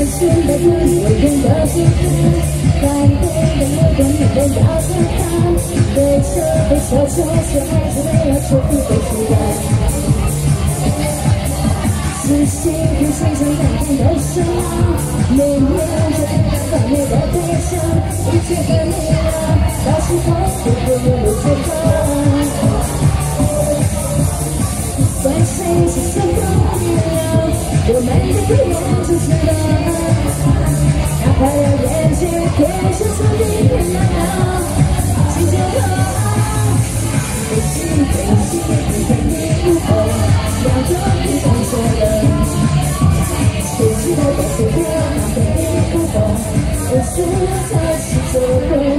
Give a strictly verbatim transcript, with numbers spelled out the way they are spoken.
心的自由变得幸福，在你的目光里变得好看，对手被小丑却还是没有出的期待。自信与心中改变的什么？每年这方面的悲伤，一切的力量，到时候会不会有解放？关心是什么力量？我们的不愿就知道，哪怕要眼睛变成聪明变难了，心就好，飞行飞行飞向你不后，要做你想做的，谁知道到最后那个你不懂，我是我才是做对。